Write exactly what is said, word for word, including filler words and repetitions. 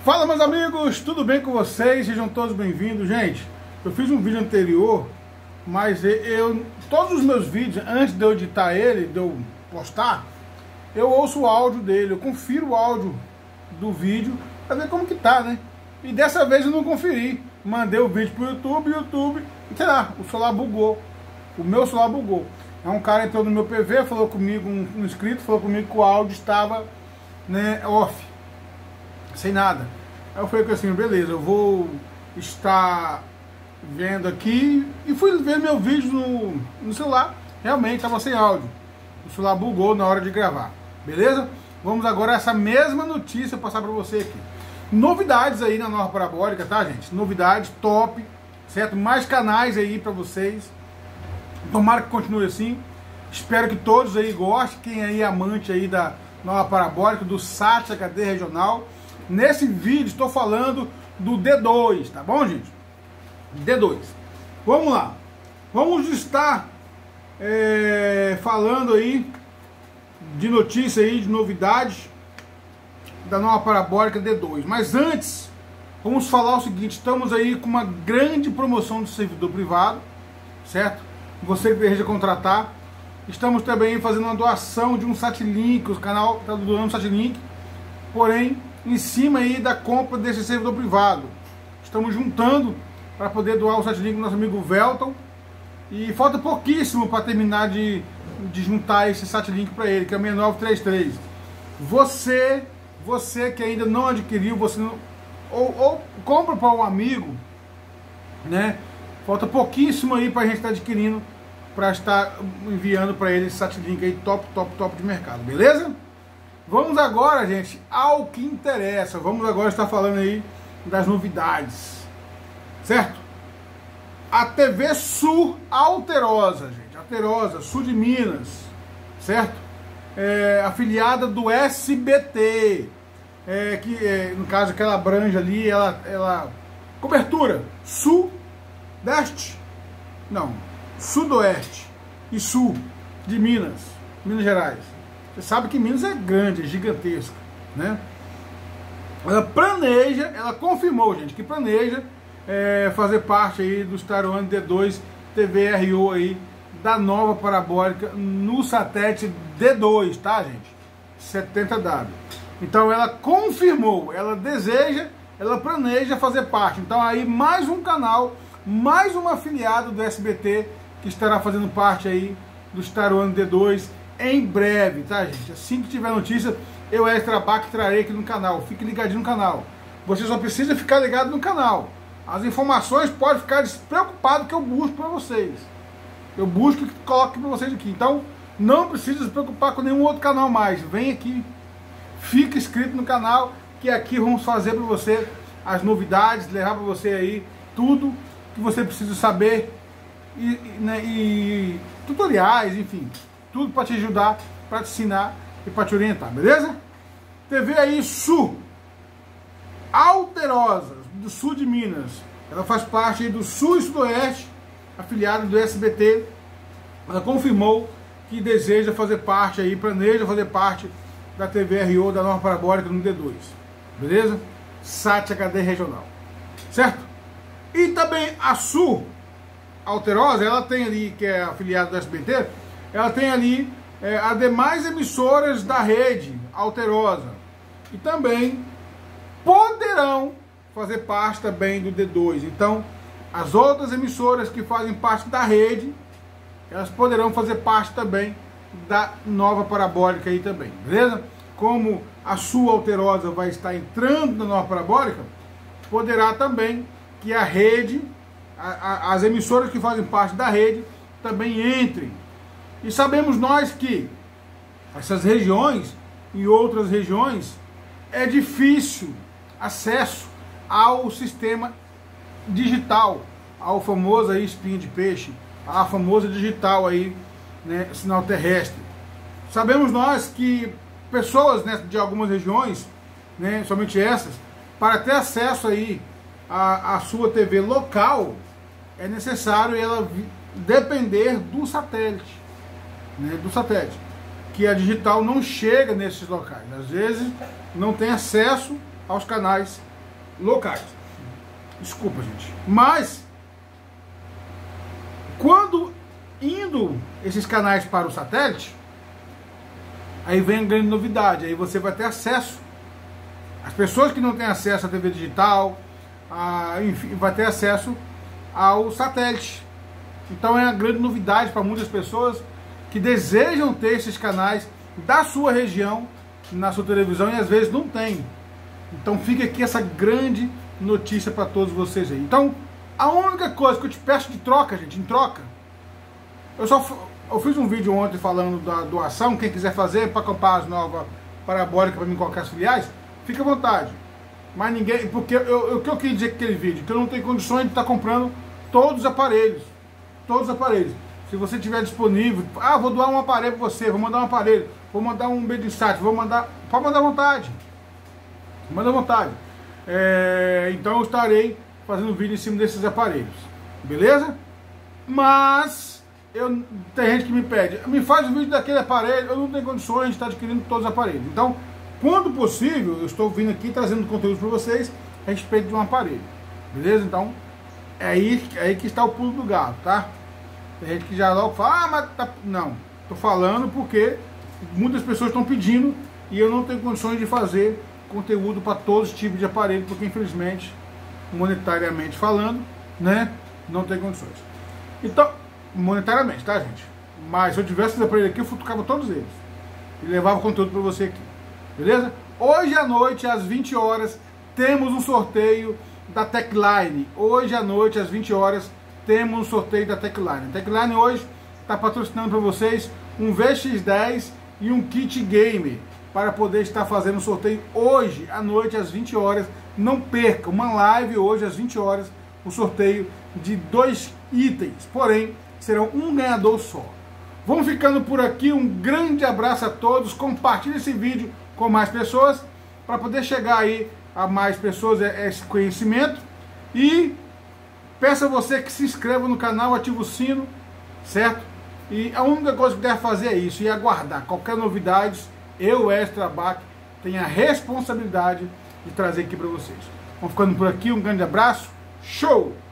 Fala, meus amigos, tudo bem com vocês? Sejam todos bem-vindos. Gente, eu fiz um vídeo anterior, mas eu, todos os meus vídeos, antes de eu editar ele, de eu postar, eu ouço o áudio dele, eu confiro o áudio do vídeo pra ver como que tá, né? E dessa vez eu não conferi. Mandei o vídeo pro YouTube, YouTube, sei lá, o celular bugou. O meu celular bugou. É um cara entrou no meu P V, falou comigo, um, um inscrito, falou comigo que o áudio estava, né, off. Sem nada. Aí eu falei assim, beleza, eu vou estar vendo aqui. E fui ver meu vídeo no, no celular. Realmente estava sem áudio. O celular bugou na hora de gravar. Beleza? Vamos agora a essa mesma notícia passar para você aqui. Novidades aí na nova parabólica, tá, gente? Novidades top, certo? Mais canais aí para vocês. Tomara que continue assim. Espero que todos aí gostem. Quem aí é amante aí da nova parabólica, do SAT H D regional. Nesse vídeo estou falando do D dois, tá bom, gente? D dois. Vamos lá. Vamos estar é, falando aí de notícia aí, de novidades da nova parabólica D dois. Mas antes, vamos falar o seguinte, estamos aí com uma grande promoção do servidor privado, certo? Você que deseja contratar. Estamos também fazendo uma doação de um Satlink, o canal está doando um Satlink, porém, em cima aí da compra desse servidor privado. Estamos juntando para poder doar o Satlink do nosso amigo Velton. E falta pouquíssimo para terminar de, de juntar esse Satlink para ele, que é o seis nove três três. Você, você que ainda não adquiriu, você não, ou, ou compra para um amigo, né? Falta pouquíssimo aí para a gente estar adquirindo, para estar enviando para ele esse Satlink aí top, top, top de mercado, beleza? Vamos agora, gente, ao que interessa. Vamos agora estar falando aí das novidades, certo? A T V Sul Alterosa, gente, Alterosa, sul de Minas, certo? É, afiliada do S B T, é, que é, no caso que ela abrange ali, ela, ela cobertura sudeste, não, sudoeste e sul de Minas, Minas Gerais. Você sabe que Minas é grande, é gigantesca, né? Ela planeja, ela confirmou, gente, que planeja é, fazer parte aí do Star One D dois T V R O aí, da nova parabólica no satélite D dois, tá, gente? setenta W. Então ela confirmou, ela deseja, ela planeja fazer parte. Então aí mais um canal, mais um afiliado do S B T que estará fazendo parte aí do Star One D dois em breve, tá, gente? Assim que tiver notícia, eu, Extra Bac, trarei aqui no canal. Fique ligadinho no canal. Você só precisa ficar ligado no canal. As informações pode ficar despreocupado que eu busco para vocês. Eu busco e coloco para vocês aqui. Então, não precisa se preocupar com nenhum outro canal mais. Vem aqui, fica inscrito no canal, que aqui vamos fazer para você as novidades, levar para você aí tudo que você precisa saber e, né, e tutoriais, enfim. Tudo para te ajudar, para te ensinar e para te orientar, beleza? T V aí Sul Alterosa, do sul de Minas. Ela faz parte aí do sul e sudoeste, afiliada do S B T. Ela confirmou que deseja fazer parte aí, planeja fazer parte da T V R O da nova parabólica no D dois. Beleza? SAT H D regional. Certo? E também a Sul Alterosa, ela tem ali, que é afiliada do S B T, ela tem ali é, as demais emissoras da rede Alterosa. E também poderão fazer parte também do D dois. Então, as outras emissoras que fazem parte da rede, elas poderão fazer parte também da nova parabólica aí também. Beleza? Como a Sul Alterosa vai estar entrando na nova parabólica, poderá também que a rede, a, a, as emissoras que fazem parte da rede, também entrem. E sabemos nós que essas regiões e outras regiões é difícil acesso ao sistema digital, ao famoso aí espinho de peixe, à famosa digital aí, né, sinal terrestre. Sabemos nós que pessoas, né, de algumas regiões, né, somente essas, para ter acesso aí à, à sua T V local, é necessário ela depender do satélite. Né, do satélite, que a digital não chega nesses locais, às vezes não tem acesso aos canais locais. Desculpa, gente. Mas, quando indo esses canais para o satélite, aí vem a grande novidade. Aí você vai ter acesso. As pessoas que não têm acesso à T V digital, a, enfim, vai ter acesso ao satélite. Então é uma grande novidade para muitas pessoas que desejam ter esses canais da sua região na sua televisão e às vezes não tem. Então fica aqui essa grande notícia para todos vocês aí. Então, a única coisa que eu te peço de troca, gente, em troca, eu só eu fiz um vídeo ontem falando da doação, quem quiser fazer para comprar as novas parabólicas para mim colocar as filiais, fica à vontade. Mas ninguém, porque eu, o que eu queria dizer com aquele vídeo, que eu não tenho condições de estar comprando todos os aparelhos, todos os aparelhos. Se você tiver disponível, ah, vou doar um aparelho para você, vou mandar um aparelho, vou mandar um Medinsat, vou mandar, pode mandar à vontade, manda à vontade. É, então eu estarei fazendo vídeo em cima desses aparelhos, beleza? Mas eu, tem gente que me pede, me faz o vídeo daquele aparelho, eu não tenho condições de estar adquirindo todos os aparelhos. Então, quando possível, eu estou vindo aqui trazendo conteúdo para vocês a respeito de um aparelho, beleza? Então, é aí, é aí que está o pulo do gato, tá? Tem gente que já logo fala, ah, mas tá... não, estou falando porque muitas pessoas estão pedindo e eu não tenho condições de fazer conteúdo para todos os tipos de aparelho, porque infelizmente, monetariamente falando, né, não tem condições. Então, monetariamente, tá, gente? Mas se eu tivesse esse aparelho aqui, eu futucava todos eles e levava conteúdo para você aqui, beleza? Hoje à noite, às vinte horas, temos um sorteio da Techline. Hoje à noite, às vinte horas, temos um sorteio da Techline. A Techline hoje está patrocinando para vocês um V X dez e um kit game para poder estar fazendo o sorteio hoje à noite às vinte horas. Não perca, uma live hoje às vinte horas, o sorteio de dois itens, porém serão um ganhador só. Vamos ficando por aqui, um grande abraço a todos, compartilhe esse vídeo com mais pessoas, para poder chegar aí a mais pessoas esse conhecimento, e peço a você que se inscreva no canal, ative o sino, certo? E a única coisa que deve fazer é isso, e aguardar qualquer novidade. Eu, Extra Bach, tenho a responsabilidade de trazer aqui para vocês. Vamos ficando por aqui, um grande abraço, show!